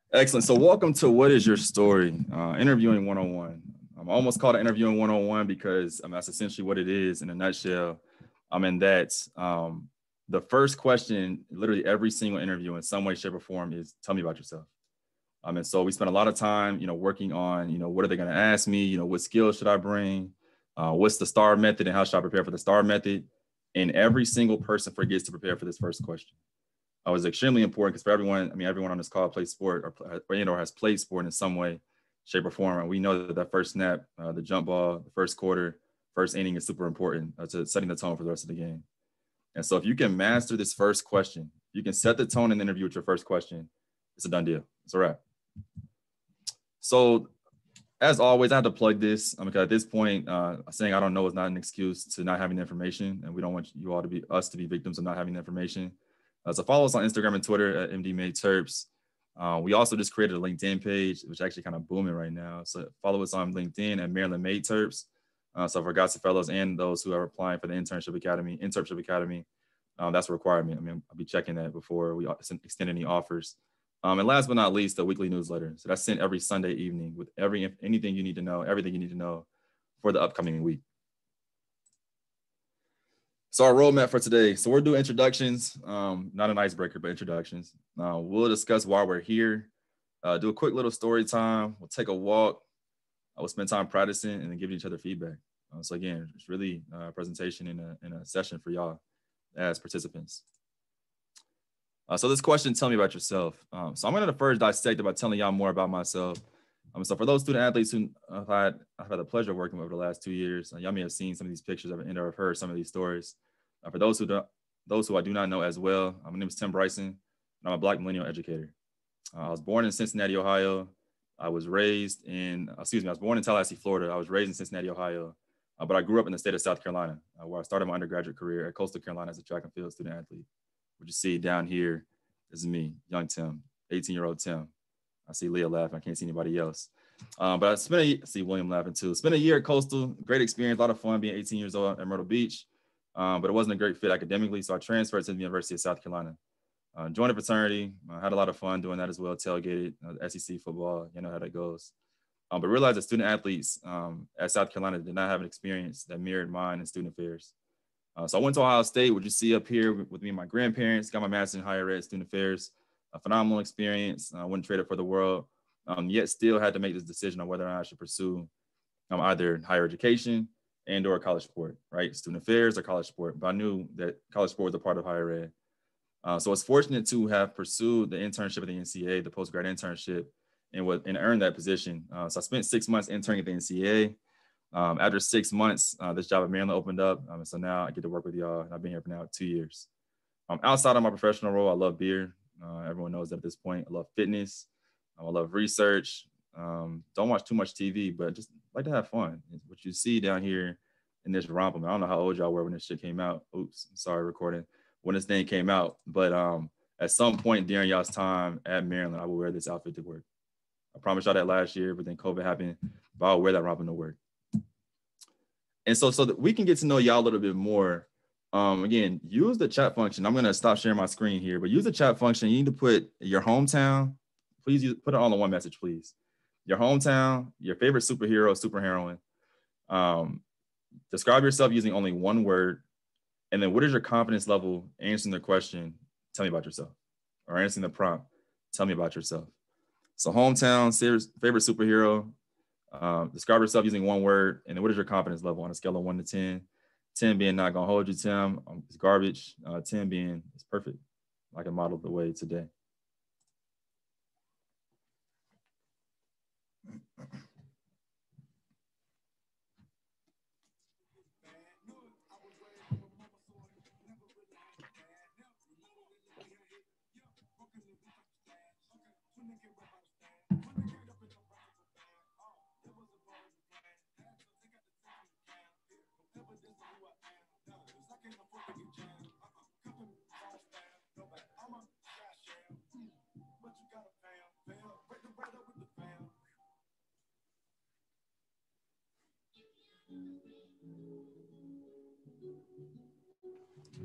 Excellent. So welcome to What is Your Story? Interviewing 101. I'm almost called it Interviewing 101 because that's essentially what it is in a nutshell. In that the first question, literally every single interview in some way, shape, or form is tell me about yourself. And so we spent a lot of time, working on, what are they going to ask me? What skills should I bring? What's the STAR method and how should I prepare for the STAR method? And every single person forgets to prepare for this first question. Was extremely important because for everyone, everyone on this call plays sport or has played sport in some way, shape, or form. And we know that first snap, the jump ball, the first quarter, first inning is super important to setting the tone for the rest of the game. And so if you can master this first question, you can set the tone in the interview with your first question, it's a done deal. It's a wrap. So as always, I have to plug this because at this point, saying I don't know is not an excuse to not having the information. And we don't want you all to be victims of not having the information. So follow us on Instagram and Twitter at MDMadeTerps. We also just created a LinkedIn page, which is actually kind of booming right now. So follow us on LinkedIn at Maryland Made Terps. So for Gossip Fellows and those who are applying for the Internship Academy, that's a requirement. I'll be checking that before we extend any offers. And last but not least, the weekly newsletter. So that's sent every Sunday evening with anything you need to know, everything you need to know for the upcoming week. So our roadmap for today. So we're doing introductions, not an icebreaker, but introductions. We'll discuss why we're here, do a quick little story time. We'll take a walk. We'll spend time practicing and then giving each other feedback. So again, it's really a presentation in a session for y'all as participants. So this question, tell me about yourself. So I'm going to first dissect it by telling y'all more about myself. So for those student athletes who I've had the pleasure of working with over the last 2 years, y'all may have seen some of these pictures and or have heard some of these stories. For those who I do not know as well, my name is Tim Bryson, and I'm a Black millennial educator. I was born in Cincinnati, Ohio. I was born in Tallahassee, Florida. I was raised in Cincinnati, Ohio, but I grew up in the state of South Carolina, where I started my undergraduate career at Coastal Carolina as a track and field student athlete. What you see down here is me, young Tim, 18-year-old Tim. I see Leah laughing. I can't see anybody else. But I see William laughing too. Spent a year at Coastal, great experience, a lot of fun being 18 years old at Myrtle Beach. But it wasn't a great fit academically, so I transferred to the University of South Carolina. Joined a fraternity, had a lot of fun doing that as well, tailgated, SEC football, you know how that goes. But realized that student athletes at South Carolina did not have an experience that mirrored mine in student affairs. So I went to Ohio State, which you see up here with me and my grandparents, got my master's in higher ed student affairs, a phenomenal experience. I wouldn't trade it for the world, yet still had to make this decision on whether or not I should pursue either higher education and or college sport, right? Student affairs or college sport. But I knew that college sport was a part of higher ed. So I was fortunate to have pursued the internship at the NCAA, the postgrad internship, and earned that position. So I spent 6 months interning at the NCAA. After 6 months, this job at Maryland opened up. So now I get to work with y'all, and I've been here for now 2 years. Outside of my professional role, I love beer. Everyone knows that at this point. I love fitness. I love research. Don't watch too much TV, but just like to have fun. What you see down here in this romp, I don't know how old y'all were when this shit came out. Oops, sorry, recording. When this thing came out, but at some point during y'all's time at Maryland, I will wear this outfit to work. I promised y'all that last year, but then COVID happened. But I'll wear that romping to work. And so that we can get to know y'all a little bit more. Again, use the chat function. I'm going to stop sharing my screen here, but use the chat function. You need to put your hometown. Please put it all in one message, please. Your hometown, your favorite superhero, superheroine. Describe yourself using only one word. And then what is your confidence level answering the question, tell me about yourself, or answering the prompt, tell me about yourself. So hometown, favorite superhero, describe yourself using one word, and then what is your confidence level on a scale of 1 to 10? 10 being not gonna hold you, Tim, it's garbage. 10 being it's perfect, like I modeled the way today.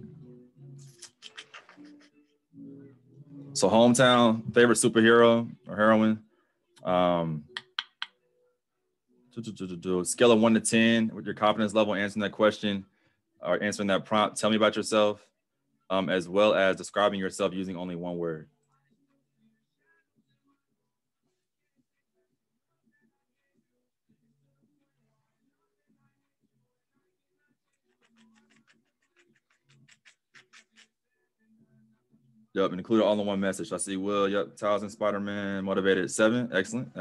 So hometown, favorite superhero or heroin. Scale of 1 to 10 with your confidence level answering that question or answering that prompt. Tell me about yourself, as well as describing yourself using only one word. Yep, and include all in one message. I see Will, yep, Towson, Spider-Man, motivated 7. Excellent.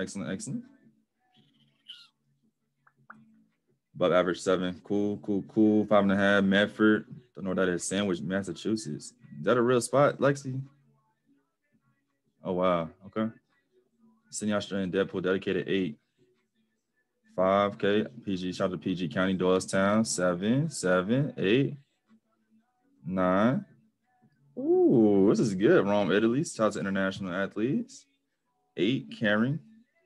Above average 7. Cool. 5.5. Medford. Don't know what that is. Sandwich, Massachusetts. Is that a real spot, Lexi? Oh, wow. Okay. Sydney, Australian, Deadpool, dedicated 8. 5. Okay. PG, shout out to PG County, Doylestown. 7, 8, 9. Ooh, this is good. Rome, Italy. Shout out to international athletes. 8, Caring.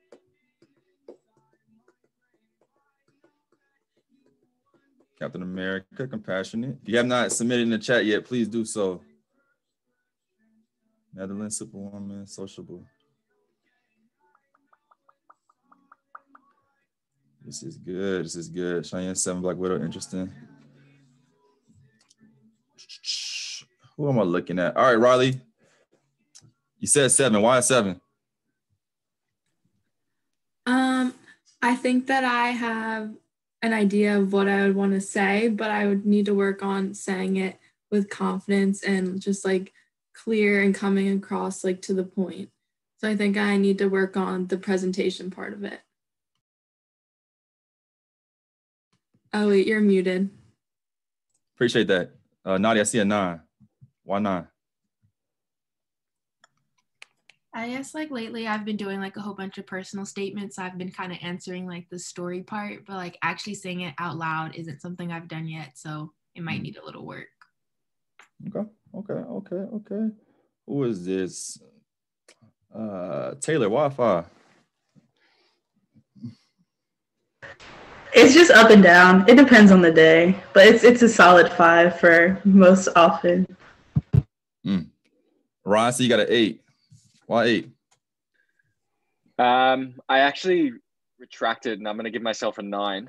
Captain America, compassionate. If you have not submitted in the chat yet, please do so. Netherlands, Superwoman, sociable. This is good. Cheyenne 7, Black Widow, interesting. Who am I looking at? All right, Riley. You said 7. Why 7? I think that I have an idea of what I would want to say, but I would need to work on saying it with confidence and just like clear and coming across like to the point. So I think I need to work on the presentation part of it. Oh, wait, you're muted. Appreciate that. Nadia, I see a 9. Why 9? I guess like lately I've been doing like a whole bunch of personal statements. I've been kind of answering like the story part, but like actually saying it out loud isn't something I've done yet. So it might need a little work. Okay. Who is this? Taylor, Wi-Fi. It's just up and down. It depends on the day, but it's a solid 5 for most often. Ron, so you got an 8. Why 8? I actually retracted, and I'm going to give myself a 9.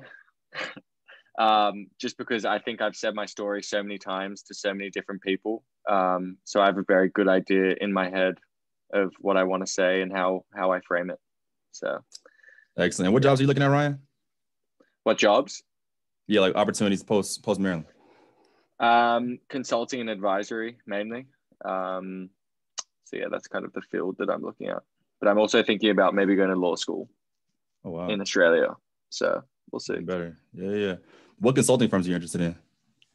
Just because I think I've said my story so many times to so many different people. So I have a very good idea in my head of what I want to say and how I frame it. So excellent. What jobs are you looking at, Ryan? What jobs? Yeah, like opportunities post Maryland. Consulting and advisory mainly. So yeah, that's kind of the field that I'm looking at. But I'm also thinking about maybe going to law school. Oh, wow. In Australia. So we'll see. Better. Yeah. What consulting firms are you interested in?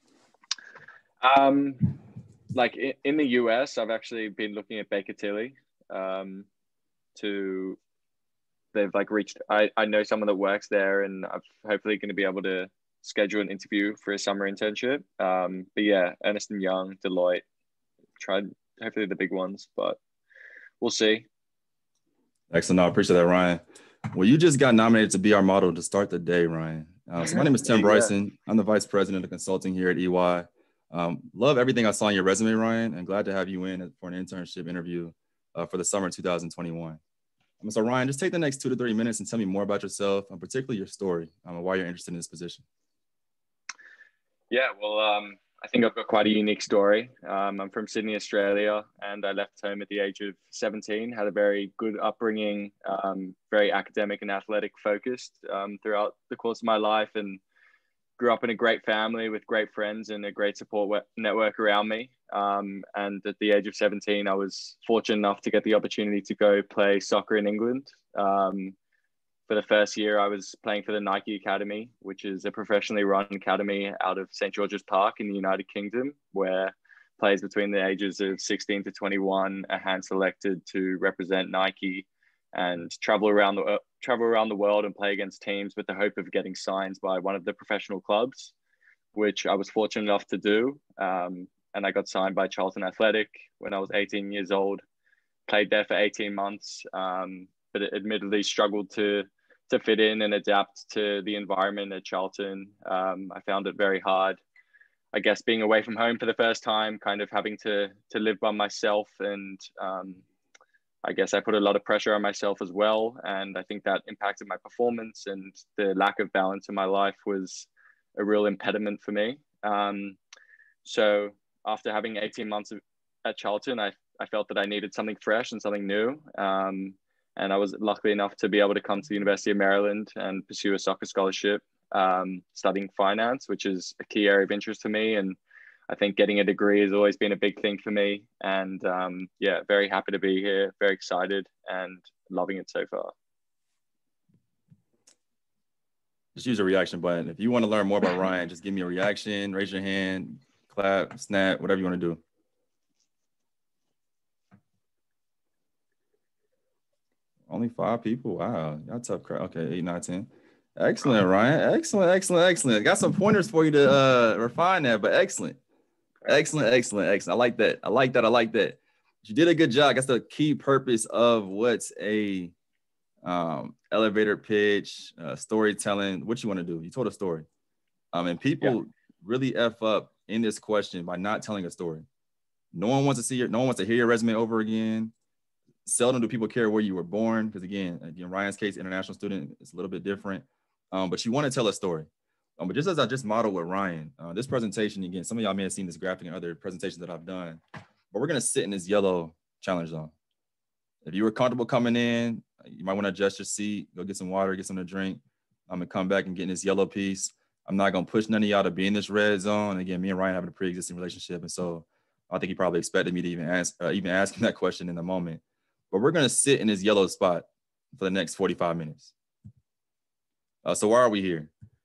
Like in the US, I've actually been looking at Baker Tilly. They've like reached, I know someone that works there, and I'm hopefully going to be able to schedule an interview for a summer internship. But yeah, Ernst & Young, Deloitte, tried hopefully the big ones, but we'll see. Excellent. No, I appreciate that, Ryan. Well, you just got nominated to be our model to start the day, Ryan. So my name is Tim Bryson. I'm the Vice President of Consulting here at EY. Love everything I saw on your resume, Ryan, and glad to have you in for an internship interview for the summer 2021. So Ryan, just take the next 2 to 3 minutes and tell me more about yourself, and particularly your story, and why you're interested in this position. Yeah, well, I think I've got quite a unique story. I'm from Sydney, Australia, and I left home at the age of 17, had a very good upbringing, very academic and athletic focused throughout the course of my life, and grew up in a great family with great friends and a great support network around me. And at the age of 17, I was fortunate enough to get the opportunity to go play soccer in England. For the first year, I was playing for the Nike Academy, which is a professionally run academy out of St. George's Park in the United Kingdom, where players between the ages of 16 to 21 are hand selected to represent Nike and travel around the world and play against teams with the hope of getting signed by one of the professional clubs, which I was fortunate enough to do. And I got signed by Charlton Athletic when I was 18 years old, played there for 18 months, but admittedly struggled to fit in and adapt to the environment at Charlton. I found it very hard, I guess, being away from home for the first time, kind of having to live by myself and I guess I put a lot of pressure on myself as well. And I think that impacted my performance, and the lack of balance in my life was a real impediment for me. So after having 18 months at Charlton, I felt that I needed something fresh and something new. And I was lucky enough to be able to come to the University of Maryland and pursue a soccer scholarship, studying finance, which is a key area of interest for me. And I think getting a degree has always been a big thing for me. And yeah, very happy to be here, very excited and loving it so far. Just use a reaction button. If you want to learn more about Ryan, just give me a reaction, raise your hand, clap, snap, whatever you want to do. Only 5 people. Wow, y'all tough crowd. Okay, 8, 9, 10. Excellent, Ryan. Excellent. Got some pointers for you to refine that, but excellent. Excellent. I like that. You did a good job. That's the key purpose of what's a elevator pitch, storytelling. What you want to do? You told a story. And people really F up in this question by not telling a story. No one wants to hear your resume over again. Seldom do people care where you were born, because again, Ryan's case, international student, it's a little bit different. But you want to tell a story. But just as I just modeled with Ryan, this presentation, again, some of y'all may have seen this graphic in other presentations that I've done, but we're going to sit in this yellow challenge zone. If you were comfortable coming in, you might want to adjust your seat, go get some water, get something to drink. I'm going to come back and get in this yellow piece. I'm not going to push none of y'all to be in this red zone. Again, me and Ryan having a pre-existing relationship. And so I think he probably expected me to even ask him that question in the moment. But we're going to sit in this yellow spot for the next 45 minutes. So why are we here?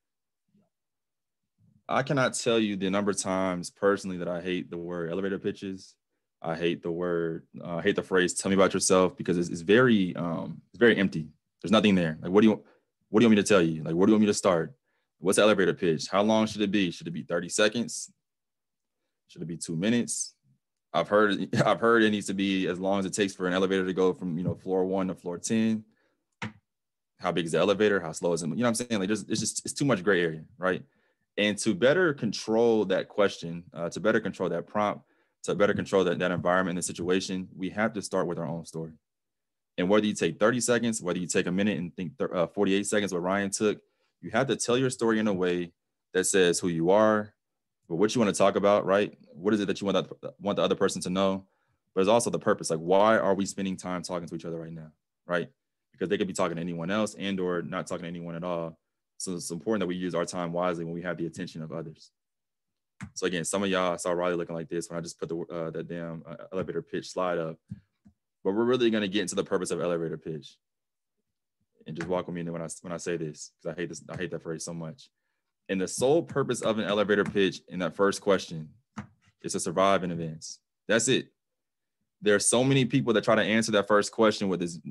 I cannot tell you the number of times personally that I hate the word elevator pitches. I hate the phrase "tell me about yourself," because it's very empty. There's nothing there. Like, what do you want me to tell you? Like, where do you want me to start? What's the elevator pitch? How long should it be? Should it be 30 seconds? Should it be 2 minutes? I've heard it needs to be as long as it takes for an elevator to go from floor 1 to floor 10. How big is the elevator? How slow is it? You know what I'm saying? Like, it's too much gray area, right? And to better control that question, to better control that prompt, to better control that environment and the situation, we have to start with our own story. And whether you take 30 seconds, whether you take a minute and think 48 seconds, what Ryan took, you have to tell your story in a way that says who you are, but what you want to talk about, right? What is it that you want the other person to know? But it's also the purpose. Like, why are we spending time talking to each other right now, right? Because they could be talking to anyone else and or not talking to anyone at all. So it's important that we use our time wisely when we have the attention of others. So again, some of y'all saw Riley looking like this when I just put that damn elevator pitch slide up. But we're really going to get into the purpose of elevator pitch. And just walk with me when I say this, because I hate that phrase so much. And the sole purpose of an elevator pitch in that first question is to survive and advance. That's it. There are so many people that try to answer that first question with these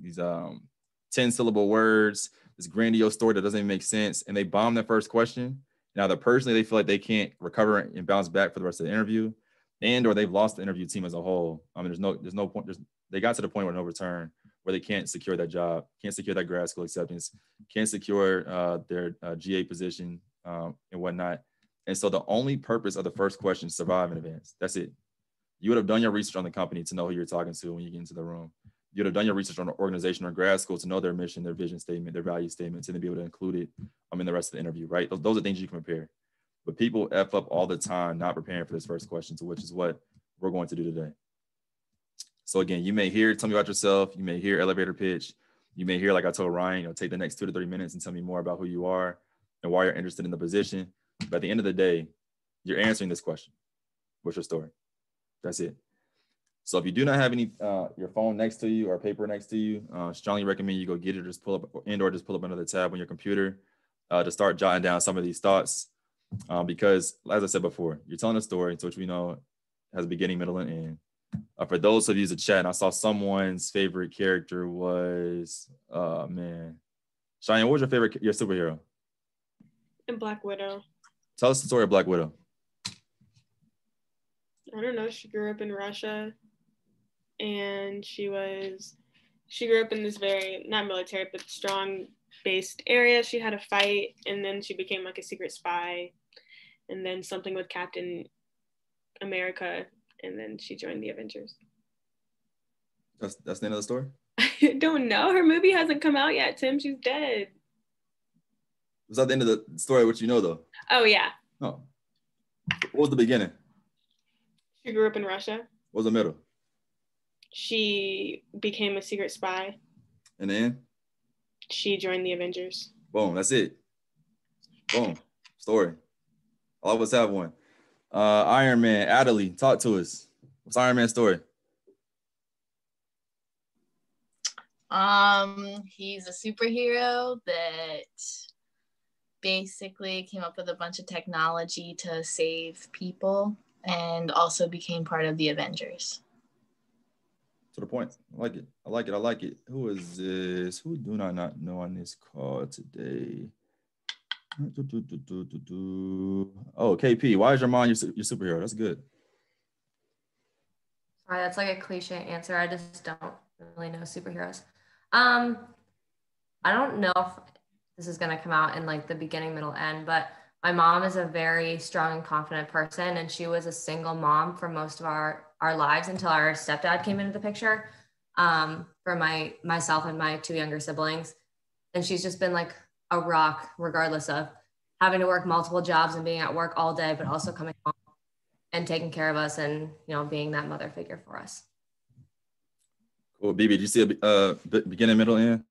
10-syllable words, this grandiose story that doesn't even make sense, and they bomb that first question. Now, that personally, they feel like they can't recover and bounce back for the rest of the interview, and or they've lost the interview team as a whole. I mean, there's no point. They got to the point where no return, where they can't secure that job, can't secure that grad school acceptance, can't secure their GA position and whatnot. And so the only purpose of the first question is survive and advance. That's it. You would have done your research on the company to know who you're talking to when you get into the room. You'd have done your research on the organization or grad school to know their mission, their vision statement, their value statements, and to be able to include it in the rest of the interview, right? Those are things you can prepare. But people F up all the time not preparing for this first question, so which is what we're going to do today. So again, you may hear, tell me about yourself. You may hear elevator pitch. You may hear, like I told Ryan, take the next 2 to 3 minutes and tell me more about who you are and why you're interested in the position. But at the end of the day, you're answering this question. What's your story? That's it. So if you do not have any your phone next to you or paper next to you, strongly recommend you go get it or just pull up another tab on your computer to start jotting down some of these thoughts. Because as I said before, you're telling a story to which we know has a beginning, middle, and end. For those of you in the chat, I saw someone's favorite character was, Cheyenne, what was your superhero? And Black Widow. Tell us the story of Black Widow. I don't know. She grew up in Russia, and she grew up in this very, not military, but strong-based area. She had a fight, and then she became like a secret spy, and then something with Captain America, and then she joined the Avengers. That's the end of the story? I don't know. Her movie hasn't come out yet, Tim. She's dead. Was that the end of the story, what you know, though? Oh, yeah. Oh. What was the beginning? She grew up in Russia. What was the middle? She became a secret spy. And the end? She joined the Avengers. Boom, that's it. Boom, story. I'll always have one. Iron Man, Adelie, talk to us. What's Iron Man's story? He's a superhero that basically came up with a bunch of technology to save people and also became part of the Avengers. To the point. I like it. I like it. I like it. Who is this? Who do I not know on this call today? Oh, KP. Why is your mom your superhero? That's good. Sorry, that's like a cliche answer. I just don't really know superheroes. I don't know if this is going to come out in like the beginning, middle, end, but my mom is a very strong and confident person, and she was a single mom for most of our lives until our stepdad came into the picture, for myself and my two younger siblings. And she's just been like a rock, regardless of having to work multiple jobs and being at work all day, but also coming home and taking care of us and, you know, being that mother figure for us. Cool. BB, did you see a beginning, middle, end?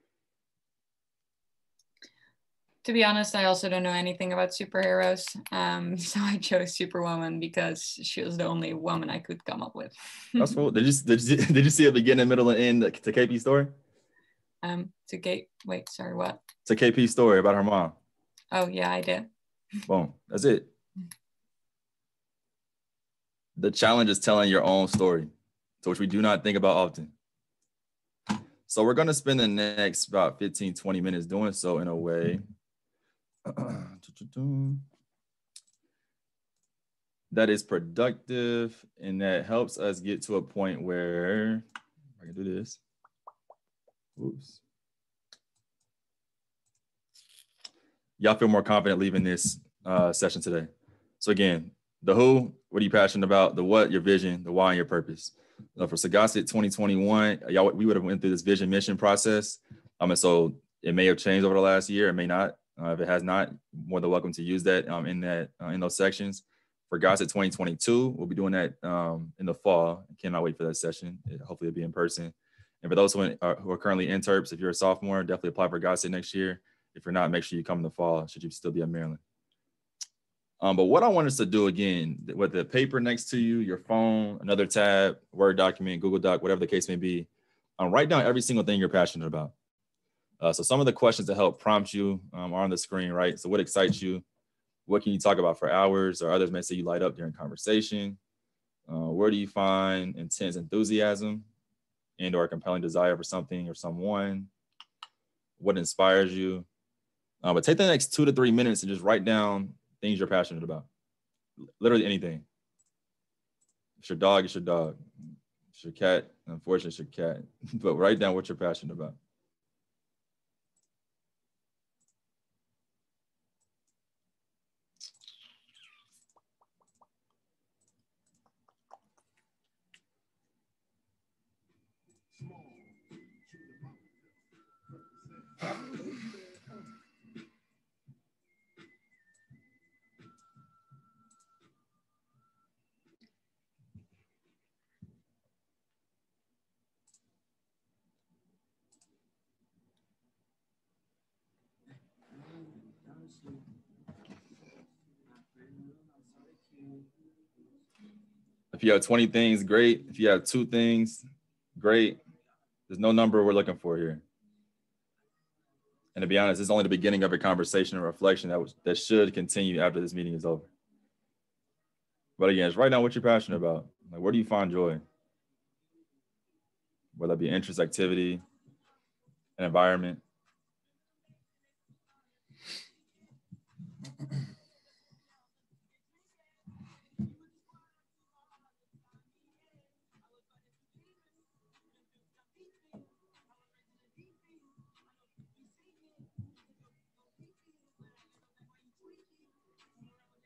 To be honest, I also don't know anything about superheroes. So I chose Superwoman because she was the only woman I could come up with. That's cool. Did you see a beginning, middle, and end to KP's story? What? To KP's story about her mom. Oh yeah, I did. Boom. That's it. The challenge is telling your own story, so which we do not think about often. So we're going to spend the next about 15, 20 minutes doing so in a way that is productive and that helps us get to a point where I can do this. Oops. Y'all feel more confident leaving this session today. So again, the who, what are you passionate about? The what, your vision, the why, and your purpose. For Sagacit 2021, we would have went through this vision mission process. And so it may have changed over the last year, it may not. If it has not, more than welcome to use that in those sections. For Sagacit 2022, we'll be doing that in the fall. I cannot wait for that session. Hopefully it'll be in person. And for those who are currently interps, if you're a sophomore, definitely apply for Sagacit next year. If you're not, make sure you come in the fall, should you still be in Maryland. But what I want us to do again, with the paper next to you, your phone, another tab, Word document, Google Doc, whatever the case may be, write down every single thing you're passionate about. So some of the questions that help prompt you are on the screen, right? So what excites you? What can you talk about for hours? Or others may say you light up during conversation. Where do you find intense enthusiasm and or a compelling desire for something or someone? What inspires you? But take the next 2 to 3 minutes and just write down things you're passionate about. Literally anything. It's your dog, it's your dog. It's your cat, unfortunately, it's your cat. But write down what you're passionate about. If you have 20 things, great. If you have 2 things, great. There's no number we're looking for here. And to be honest, it's only the beginning of a conversation and reflection that should continue after this meeting is over. But again, just write down what you're passionate about. Like, where do you find joy? Whether that be interest, activity, an environment.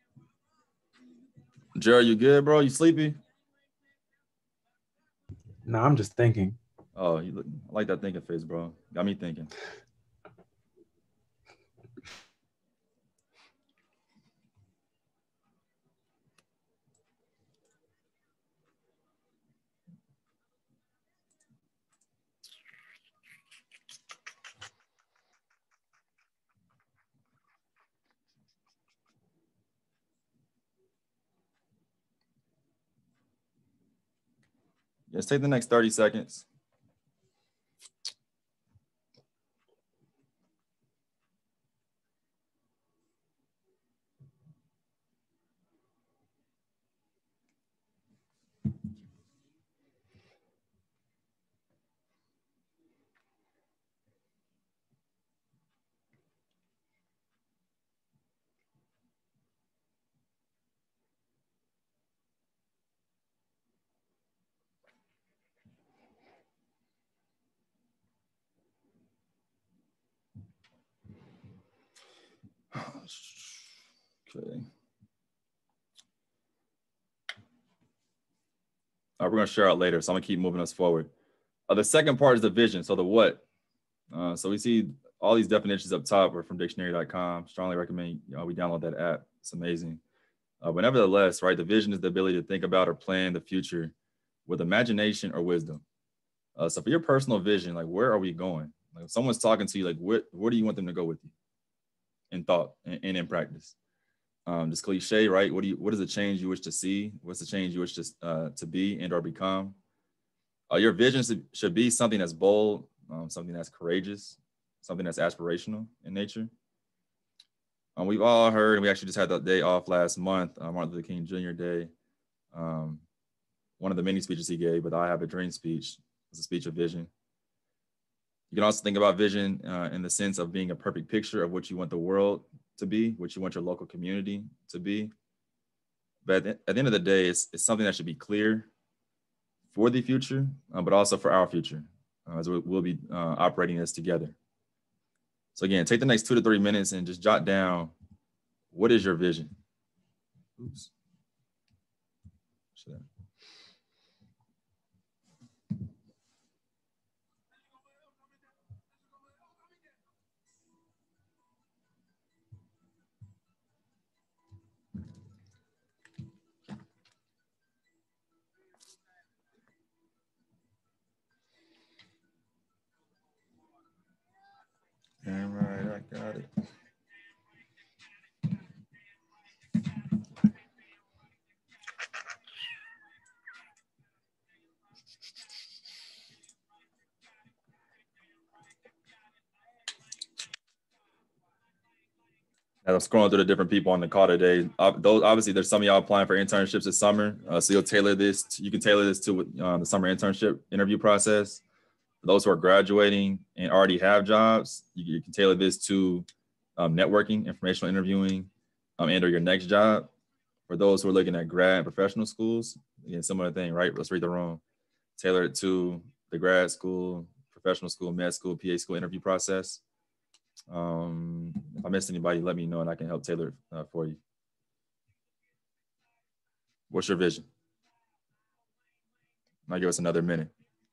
Gerald, you good, bro? You sleepy? Nah, No, I'm just thinking. Oh, I like that thinking face, bro. Got me thinking. Let's take the next 30 seconds. Okay. All right, we're gonna share out later, so I'm gonna keep moving us forward. The second part is the vision, so the what. So we see all these definitions up top are from dictionary.com. Strongly recommend we download that app. It's amazing. But nevertheless, right, the vision is the ability to think about or plan the future with imagination or wisdom. So for your personal vision, like where are we going? Like if someone's talking to you, like where do you want them to go with you in thought and in practice? This cliche, right? What is the change you wish to see? What's the change you wish to be and or become? Your vision should be something that's bold, something that's courageous, something that's aspirational in nature. We've all heard, and we actually just had that day off last month, Martin Luther King Jr. Day. One of the many speeches he gave, but the I Have a Dream speech was a speech of vision. You can also think about vision in the sense of being a perfect picture of what you want the world to be, what you want your local community to be. But at the end of the day, it's something that should be clear for the future, but also for our future, as we'll be operating this together. So again, take the next 2 to 3 minutes and just jot down, what is your vision? Oops. All right, I got it. As I'm scrolling through the different people on the call today, those obviously there's some of y'all applying for internships this summer. So you'll tailor this. You can tailor this to the summer internship interview process. For those who are graduating and already have jobs, you can tailor this to networking, informational interviewing, and or your next job. For those who are looking at grad and professional schools, again, similar thing, right? Let's read the room. Tailor it to the grad school, professional school, med school, PA school interview process. If I missed anybody, let me know and I can help tailor it for you. What's your vision? Might give us another minute.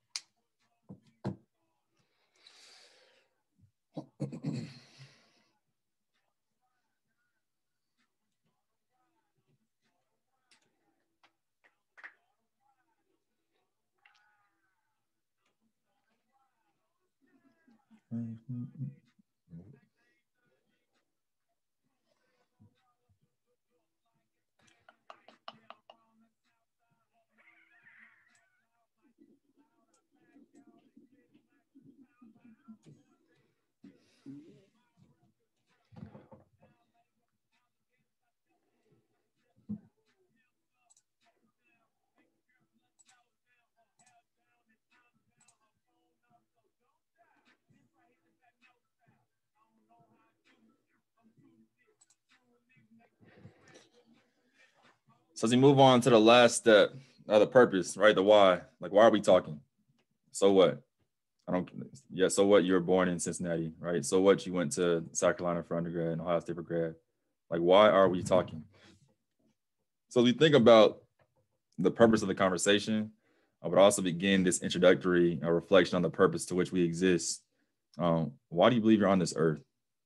So as we move on to the last step, the purpose, right? The why. Like, why are we talking? So what? So what? You were born in Cincinnati, right? So what? You went to South Carolina for undergrad and Ohio State for grad. Like, why are we talking? So as we think about the purpose of the conversation, I would also begin this introductory reflection on the purpose to which we exist. Why do you believe you're on this earth?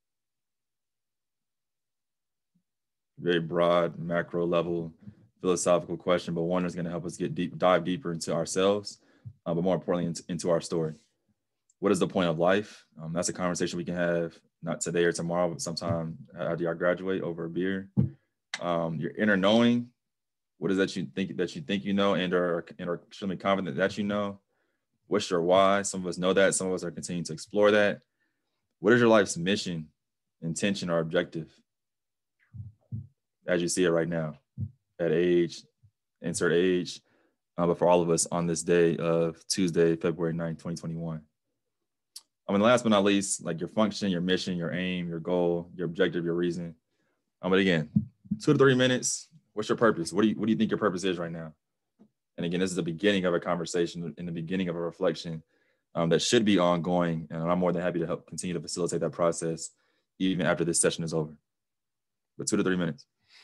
Very broad, macro level, philosophical question, but one that's going to help us dive deeper into ourselves, but more importantly, into our story. What is the point of life? That's a conversation we can have, not today or tomorrow, but sometime after I graduate over a beer. Your inner knowing, what is that you think you know and are extremely confident that you know? What's your why? Some of us know that. Some of us are continuing to explore that. What is your life's mission, intention, or objective? As you see it right now, at age, insert age, but for all of us on this day of Tuesday, February 9th, 2021. And last but not least, like your function, your mission, your aim, your goal, your objective, your reason. But again, 2 to 3 minutes. What's your purpose? What do you think your purpose is right now? And again, this is the beginning of a conversation, in the beginning of a reflection that should be ongoing. And I'm more than happy to help continue to facilitate that process even after this session is over. But 2 to 3 minutes.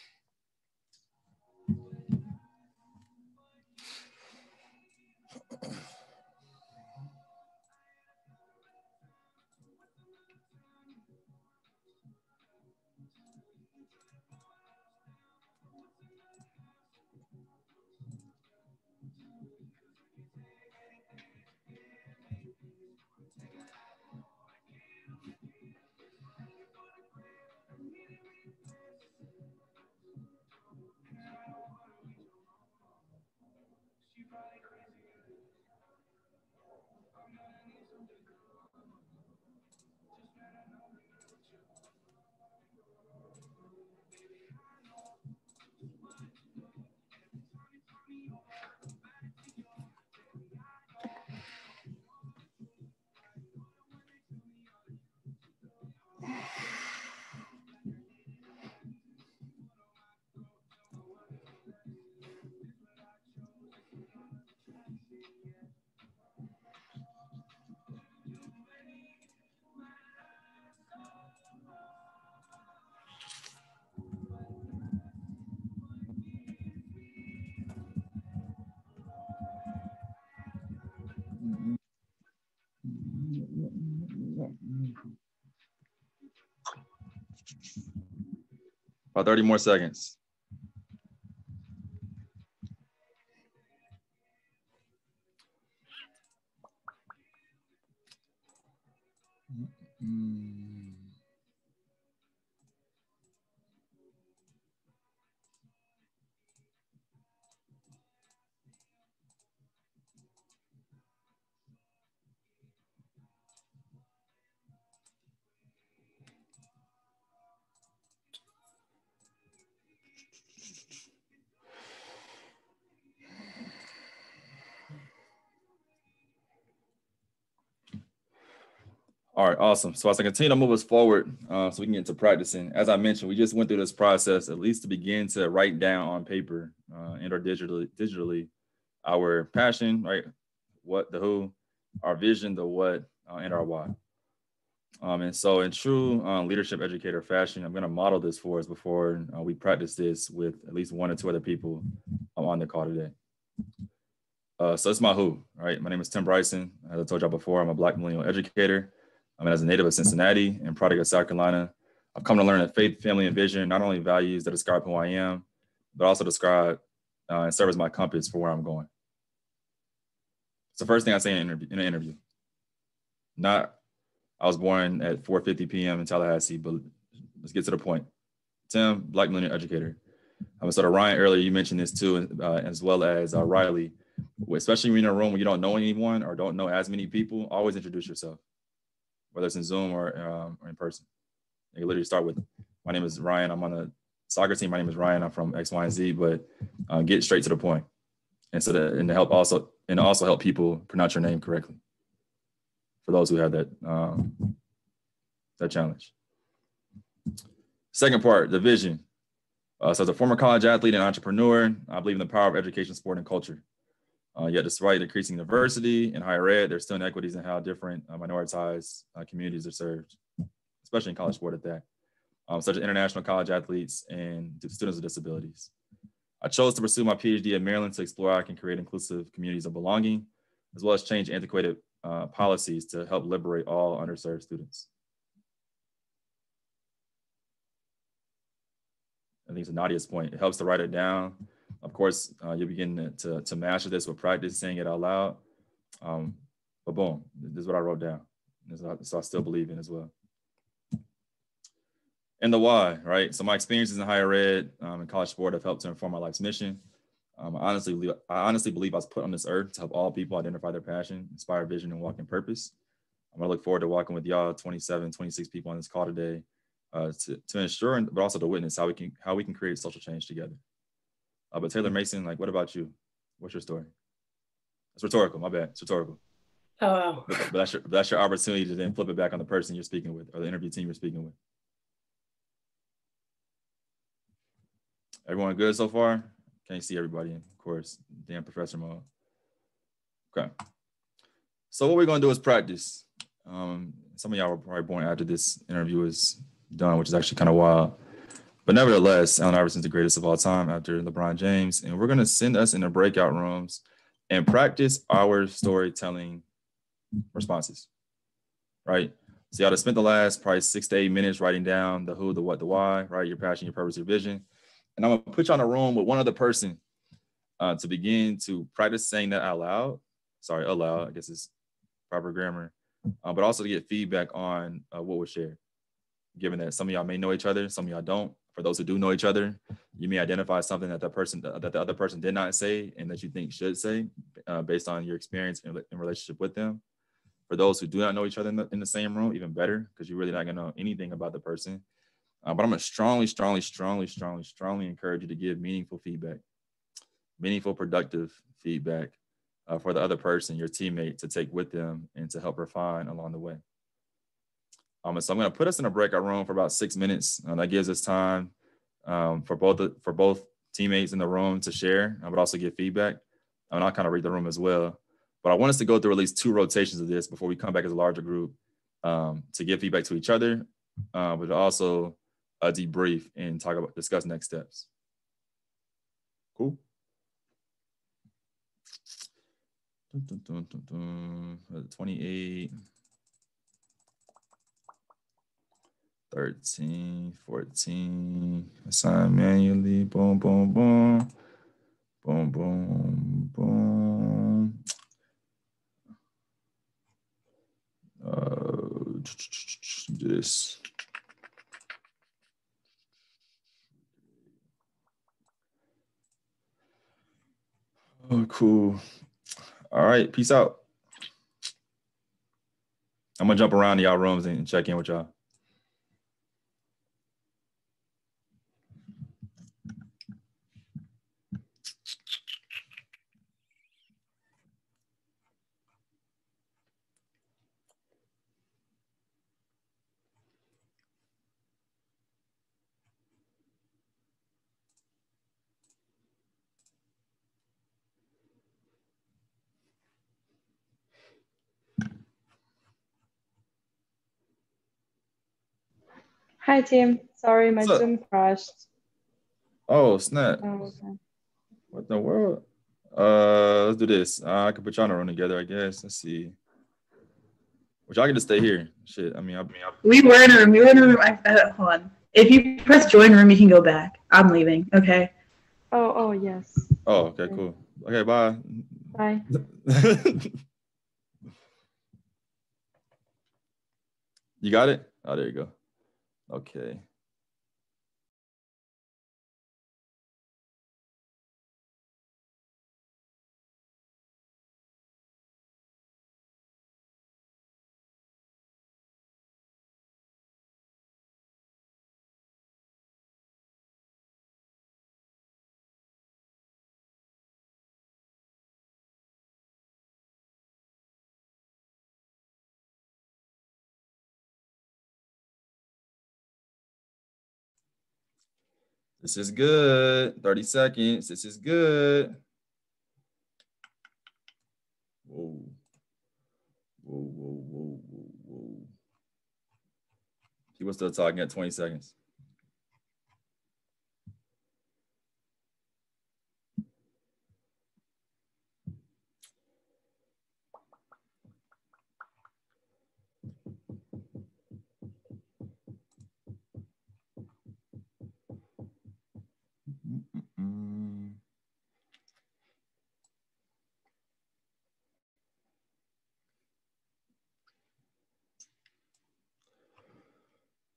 About 30 more seconds. All right, awesome. So as I continue to move us forward, so we can get into practicing, as I mentioned, we just went through this process, at least to begin to write down on paper and or digitally our passion, right? What, the who, our vision, the what, and our why. And so in true leadership educator fashion, I'm going to model this for us before we practice this with at least 1 or 2 other people on the call today. So it's my who, right? My name is Tim Bryson. As I told y'all before, I'm a Black millennial educator. As a native of Cincinnati and product of South Carolina, I've come to learn that faith, family, and vision, not only values that describe who I am, but also describe and serve as my compass for where I'm going. It's the first thing I say in an interview. Not, I was born at 4:50 p.m. in Tallahassee, but let's get to the point. Tim, Black millennial educator. So Ryan, earlier, you mentioned this too, as well as Riley. Especially when you're in a room where you don't know anyone or don't know as many people, always introduce yourself, whether it's in Zoom or in person. You can literally start with, my name is Ryan. I'm on the soccer team. My name is Ryan. I'm from X, Y, and Z, but get straight to the point. And so to help also help people pronounce your name correctly for those who have that challenge. Second part, the vision. So as a former college athlete and entrepreneur, I believe in the power of education, sport, and culture. Yet despite increasing diversity in higher ed, there's still inequities in how different minoritized communities are served, especially in college sport at that, such as international college athletes and students with disabilities. I chose to pursue my PhD at Maryland to explore how I can create inclusive communities of belonging, as well as change antiquated policies to help liberate all underserved students. I think to Nadia's point, it helps to write it down. Of course, you'll begin to master this with practice, saying it out loud. But boom, this is what I wrote down. This I still believe in as well. And the why, right? So my experiences in higher ed and college sport have helped to inform my life's mission. I honestly believe I was put on this earth to help all people identify their passion, inspire vision, and walk in purpose. I'm gonna look forward to walking with y'all 27, 26 people on this call today to ensure, but also to witness how we can create social change together. But Taylor Mason, like, what about you? What's your story? It's rhetorical, my bad, it's rhetorical. Oh, wow. But that's your opportunity to then flip it back on the person you're speaking with or the interview team you're speaking with. Everyone good so far? Can't see everybody, of course, damn professor mode. Okay. So what we're gonna do is practice. Some of y'all were probably born after this interview is done, which is actually kind of wild. But nevertheless, Allen Iverson's the greatest of all time after LeBron James. And we're gonna send us into breakout rooms and practice our storytelling responses, right? So y'all have spent the last probably 6 to 8 minutes writing down the who, the what, the why, right? Your passion, your purpose, your vision. And I'm gonna put you in a room with one other person to begin to practice saying that out loud. Sorry, aloud, I guess it's proper grammar. But also to get feedback on what was shared. Given that some of y'all may know each other, some of y'all don't. For those who do know each other, you may identify something that the other person did not say and that you think should say based on your experience in relationship with them. For those who do not know each other in the same room, even better, because you're really not gonna know anything about the person. But I'm gonna strongly encourage you to give meaningful feedback, meaningful, productive feedback for the other person, your teammate, to take with them and to help refine along the way. So I'm gonna put us in a breakout room for about 6 minutes. That gives us time for both teammates in the room to share, but also give feedback. And I'll kind of read the room as well. But I want us to go through at least 2 rotations of this before we come back as a larger group to give feedback to each other, but also debrief and discuss next steps. Cool. 28, 13, 14, assign manually, boom, boom, boom, boom, boom, boom. Do this. Oh, cool. All right, peace out. I'm gonna jump around to y'all rooms and check in with y'all. Hi, team. Sorry, my Zoom crashed. Oh, snap. Oh, okay. What the world? Let's do this. I can put y'all in a room together, I guess. Let's see. Which y'all can just stay here. Shit, I mean, we were in a room. Hold on. If you press join room, you can go back. I'm leaving. Okay. Oh, yes. Oh, okay, cool. Okay, bye. Bye. You got it? Oh, there you go. Okay. This is good. 30 seconds. This is good. Whoa. People still talking at 20 seconds.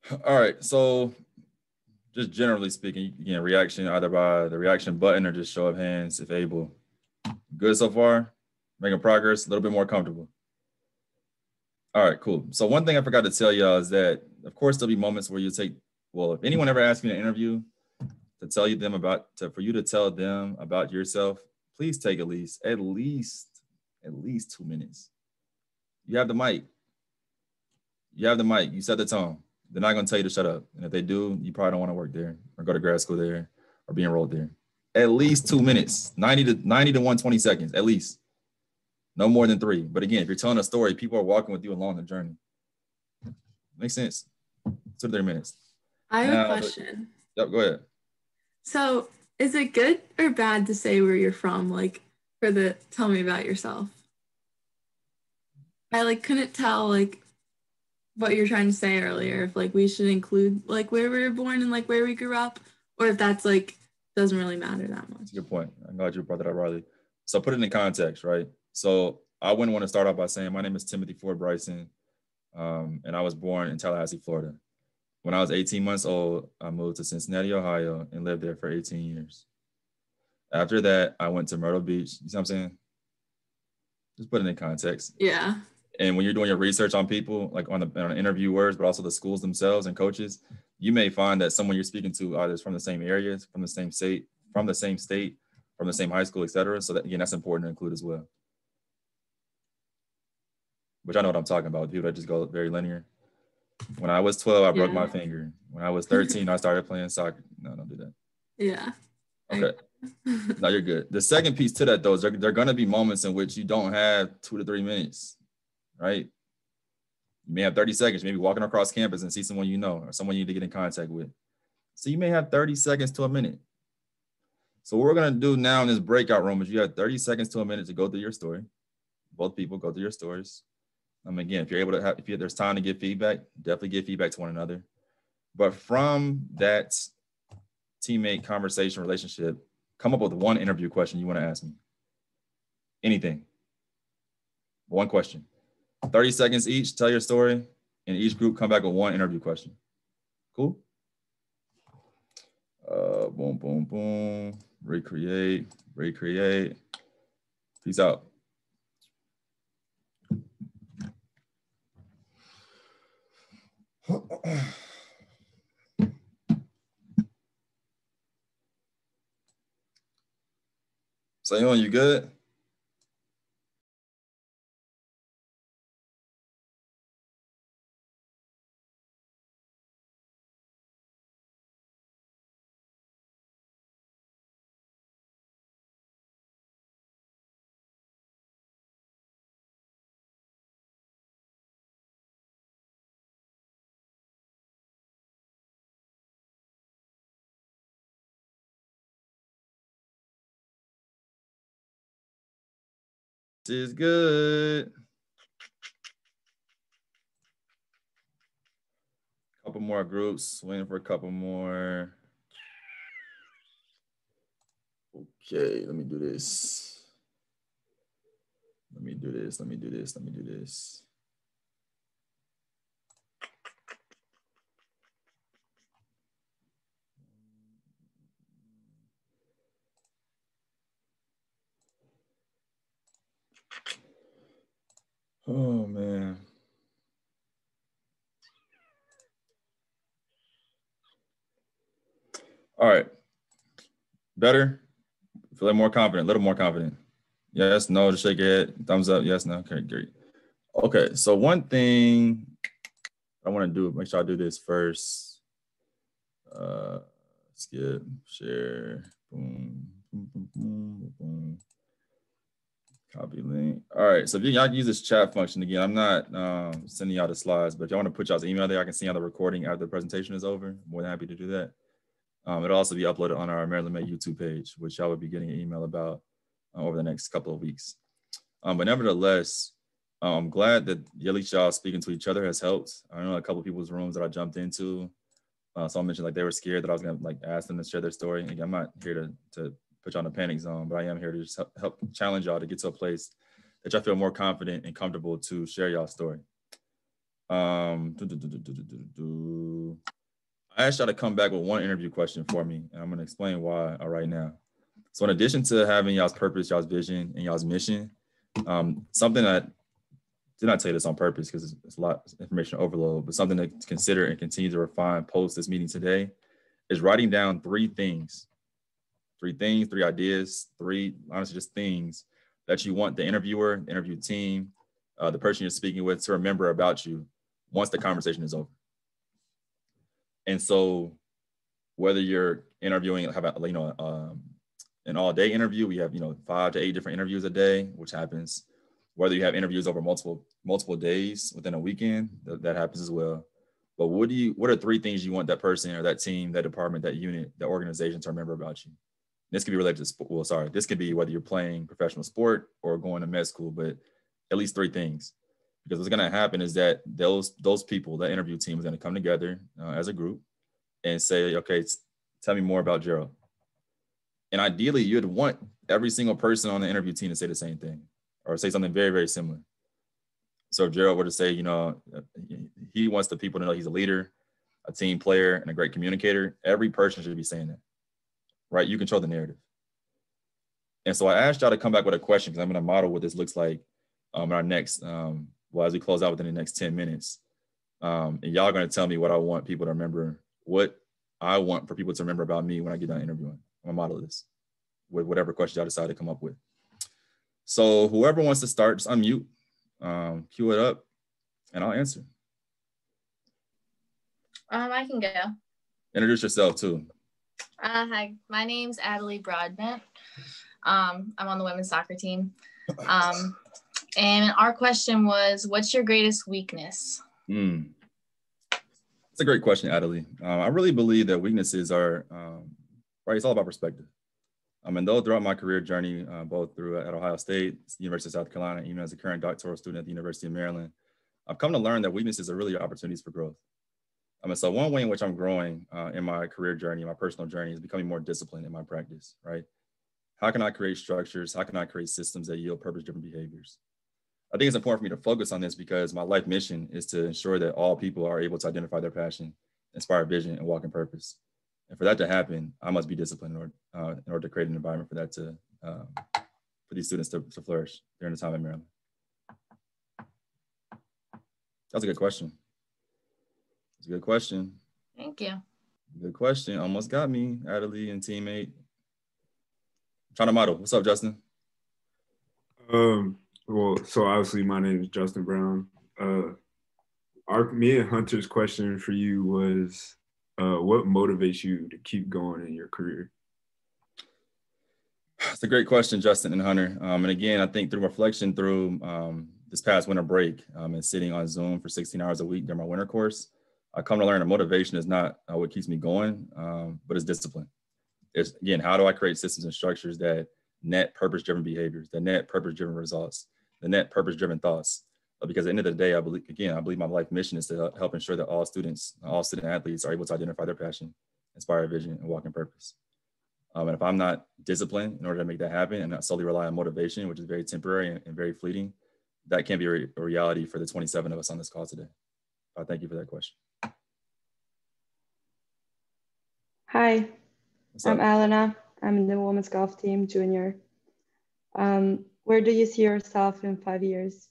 All right, so just generally speaking, you can reaction either by the reaction button or just show of hands if able. Good so far? Making progress, a little bit more comfortable. All right, cool. So one thing I forgot to tell y'all is that, of course, there'll be moments where you take, well, if anyone ever asks me in an interview to tell you them about, for you to tell them about yourself, please take at least 2 minutes. You have the mic. You set the tone. They're not going to tell you to shut up. And if they do, you probably don't want to work there or go to grad school there or be enrolled there. At least 2 minutes, 90 to 120 seconds, at least. No more than 3. But again, if you're telling a story, people are walking with you along the journey. Makes sense. 2 to 3 minutes. I have a question. Yep, go ahead. So is it good or bad to say where you're from, like for the tell me about yourself? I couldn't tell what you're trying to say earlier, if we should include where we were born and where we grew up, or if that's doesn't really matter that much. That's a good point. I'm glad you brought that up, Riley. So put it in context, right? So I wouldn't want to start off by saying my name is Timothy Ford Bryson, and I was born in Tallahassee, Florida. When I was 18 months old, I moved to Cincinnati, Ohio, and lived there for 18 years. After that, I went to Myrtle Beach. You see what I'm saying? Just put it in context. Yeah. And when you're doing your research on people, on interviewers, but also the schools themselves and coaches, you may find that someone you're speaking to either is from the same areas, from the same state, from the same high school, et cetera. So that, again, that's important to include as well. Which I know what I'm talking about. People that just go very linear. When I was 12, I broke my finger. When I was 13, I started playing soccer. No, don't do that. Yeah. Okay. No, you're good. The second piece to that, though, is there are going to be moments in which you don't have 2 to 3 minutes, right? You may have 30 seconds, maybe walking across campus and see someone you know or someone you need to get in contact with. So you may have 30 seconds to a minute. So what we're going to do now in this breakout room is you have 30 seconds to a minute to go through your story. Both people go through your stories. Again, if you're able to if there's time to give feedback, definitely give feedback to one another. But from that teammate conversation relationship, come up with one interview question you want to ask me. Anything. One question. 30 seconds each, tell your story, and each group come back with one interview question. Cool? Boom, boom, boom. Recreate. Peace out. So, you good? Is good. Couple more groups, waiting for a couple more. Okay, let me do this. Oh, man. All right. Better? Feel more confident, a little more confident. Yes, no, to shake your head. Thumbs up. Yes, no. Okay, great. Okay, so one thing I want to do, make sure I do this first. Skip, share, boom, boom, boom, boom, boom. Copy link. All right, so if y'all use this chat function again, I'm not sending y'all the slides, but if y'all want to put y'all's email there, I can see y'all the recording after the presentation is over. I'm more than happy to do that. It'll also be uploaded on our Maryland May YouTube page, which y'all will be getting an email about over the next couple of weeks. But nevertheless, I'm glad that at least y'all speaking to each other has helped. I know a couple of people's rooms that I jumped into. Someone mentioned they were scared that I was gonna ask them to share their story. Again, I'm not here to put y'all in a panic zone, but I am here to just help challenge y'all to get to a place that y'all feel more confident and comfortable to share y'all story. I asked y'all to come back with one interview question for me, and I'm going to explain why right now. So in addition to having y'all's purpose, y'all's vision, and y'all's mission, something that did not tell you this on purpose because it's a lot of information overload, but something to consider and continue to refine post this meeting today is writing down three things, three ideas, honestly, just things that you want the interviewer, the interview team, the person you're speaking with to remember about you once the conversation is over. And so whether you're interviewing, an all-day interview, we have 5 to 8 different interviews a day, which happens. Whether you have interviews over multiple days within a weekend, that happens as well. But what are 3 things you want that person or that team, that department, that unit, that organization to remember about you? This could be related to sport. This could be whether you're playing professional sport or going to med school, but at least 3 things. Because what's going to happen is that those people, that interview team, is going to come together as a group and say, okay, tell me more about Gerald. And ideally, you'd want every single person on the interview team to say the same thing or say something very, very similar. So if Gerald were to say, he wants the people to know he's a leader, a team player, and a great communicator, every person should be saying that, right? You control the narrative. And so I asked y'all to come back with a question because I'm going to model what this looks like in our next, as we close out within the next 10 minutes. And y'all are going to tell me what I want people to remember, what I want for people to remember about me when I get done interviewing. I'm going to model this with whatever questions y'all decide to come up with. So whoever wants to start, just unmute, cue it up, and I'll answer. I can go. Introduce yourself too. Hi, my name's Adelie Broadbent. I'm on the women's soccer team. And our question was, what's your greatest weakness? That's a great question, Adelie. I really believe that weaknesses are, it's all about perspective. And though throughout my career journey, both at Ohio State, University of South Carolina, even as a current doctoral student at the University of Maryland, I've come to learn that weaknesses are really opportunities for growth. So one way in which I'm growing in my career journey, my personal journey, is becoming more disciplined in my practice, right? How can I create structures? How can I create systems that yield purpose-driven behaviors? I think it's important for me to focus on this because my life mission is to ensure that all people are able to identify their passion, inspire vision, and walk in purpose. And for that to happen, I must be disciplined in order to create an environment for that for these students to flourish during the time in Maryland. That's a good question. That's a good question. Thank you. Good question. Almost got me, Adelie and teammate. I'm trying to model. What's up, Justin? So obviously my name is Justin Brown. Me and Hunter's question for you was, what motivates you to keep going in your career? It's a great question, Justin and Hunter. And again, I think through reflection through this past winter break and sitting on Zoom for 16 hours a week during my winter course, I come to learn that motivation is not what keeps me going, but it's discipline. It's, again, how do I create systems and structures that net purpose-driven behaviors, that net purpose-driven results, the net purpose-driven thoughts? Because at the end of the day, I believe my life mission is to help ensure that all student athletes are able to identify their passion, inspire vision, and walk in purpose. And if I'm not disciplined in order to make that happen and not solely rely on motivation, which is very temporary and very fleeting, that can't be a reality for the 27 of us on this call today. Thank you for that question. Hi, I'm Alana. I'm in the women's golf team, junior. Where do you see yourself in 5 years?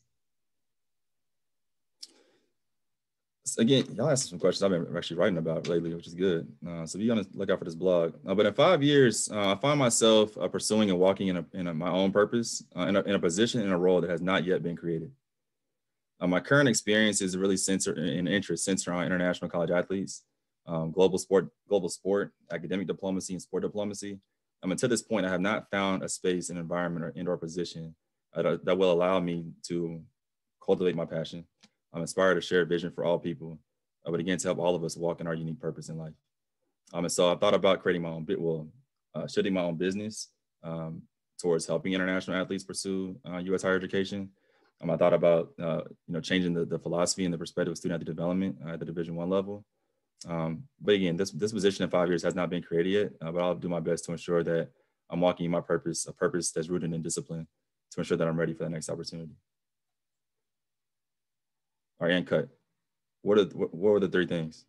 Again, y'all asked some questions I've been actually writing about lately, which is good. So be on the lookout for this blog. But in 5 years, I find myself pursuing and walking in my own purpose, in a position, in a role that has not yet been created. My current experience is really centered on international college athletes, global sport, academic diplomacy, and sport diplomacy. Until this point, I have not found a space, an environment, or indoor position that will allow me to cultivate my passion. I'm inspired to share a vision for all people, but again, to help all of us walk in our unique purpose in life. And so I thought about creating my own shifting my own business towards helping international athletes pursue U.S. higher education. I thought about changing the philosophy and the perspective of student athlete development at the Division I level. But again, this position in 5 years has not been created yet, but I'll do my best to ensure that I'm walking in my purpose, a purpose that's rooted in discipline, to ensure that I'm ready for the next opportunity. All right, and cut. What were the three things?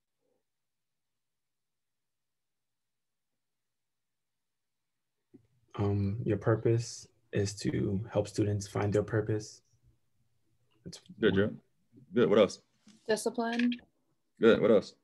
Your purpose is to help students find their purpose. That's good, Joe. Good. What else? Discipline. Good. What else?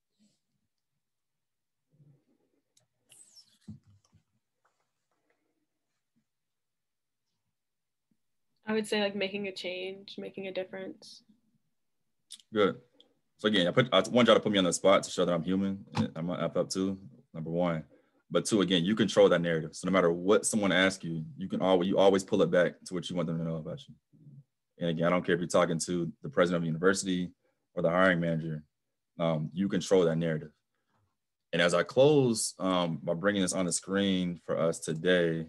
I would say like making a change, making a difference. Good. So again, I want y'all to put me on the spot to show that I'm human. I'm gonna up too, number one. But two, again, you control that narrative. So no matter what someone asks you, you always pull it back to what you want them to know about you. And again, I don't care if you're talking to the president of the university or the hiring manager, you control that narrative. And as I close by bringing this on the screen for us today,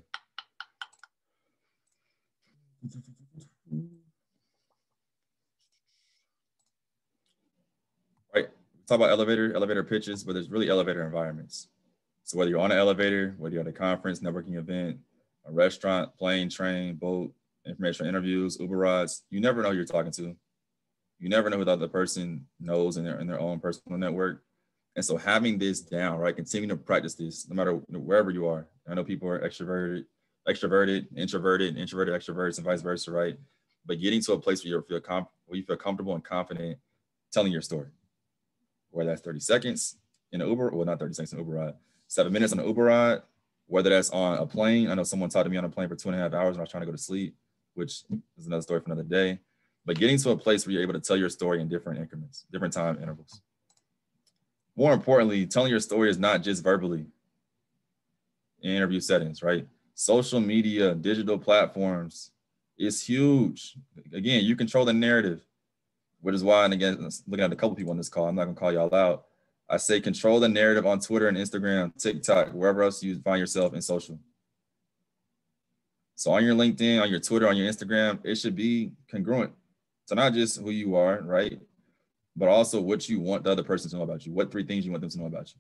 right, talk about elevator pitches, but there's really elevator environments. So whether you're on an elevator, whether you're at a conference, networking event, a restaurant, plane, train, boat, informational interviews, Uber rides, you never know who you're talking to. You never know who the other person knows in their own personal network. And so having this down, right, continuing to practice this, no matter wherever you are. I know people are extroverted, introverted, extroverts, and vice versa, right? But getting to a place where you feel comfortable and confident telling your story, whether that's 30 seconds in an Uber, well, not 30 seconds in an Uber ride, 7 minutes on an Uber ride, whether that's on a plane. I know someone talked to me on a plane for 2.5 hours when I was trying to go to sleep, which is another story for another day. But getting to a place where you're able to tell your story in different increments, different time intervals. More importantly, telling your story is not just verbally in interview settings, right? Social media, digital platforms is huge. Again, you control the narrative, which is why, and again, looking at a couple people on this call, I'm not gonna call y'all out. I say control the narrative on Twitter and Instagram, TikTok, wherever else you find yourself in social. So on your LinkedIn, on your Twitter, on your Instagram, it should be congruent. So not just who you are, right? But also what you want the other person to know about you. What 3 things you want them to know about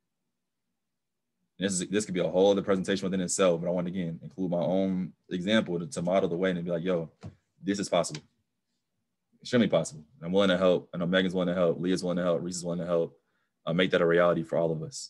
you. And this could be a whole other presentation within itself, but I want to, again, include my own example to model the way and be like, yo, this is possible. Extremely possible. I'm willing to help. I know Megan's willing to help. Leah's willing to help. Reese is willing to help. Make that a reality for all of us.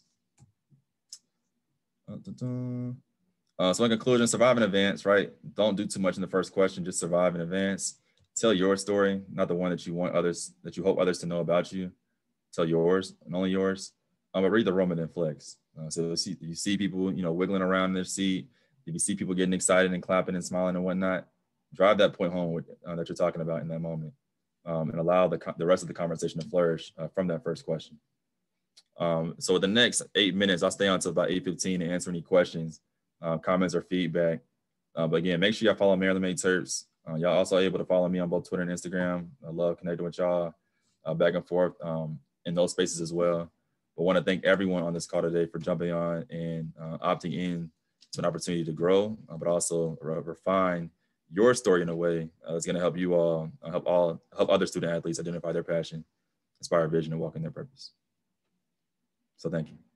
So in conclusion, survive and advance, right? Don't do too much in the first question, just survive and advance. Tell your story, not the one that you want others, that you hope others to know about you. Tell yours and only yours. But read the room and then flex. So you see people, wiggling around in their seat. If you see people getting excited and clapping and smiling and whatnot, drive that point home that you're talking about in that moment, and allow the rest of the conversation to flourish from that first question. So with the next 8 minutes, I'll stay on until about 8:15 to answer any questions, comments, or feedback. But again, make sure y'all follow Maryland Made Terps. Y'all also able to follow me on both Twitter and Instagram. I love connecting with y'all back and forth in those spaces as well. But I want to thank everyone on this call today for jumping on and opting in to an opportunity to grow, but also refine your story in a way that's going to help you all, help other student athletes identify their passion, inspire vision, and walk in their purpose. So thank you.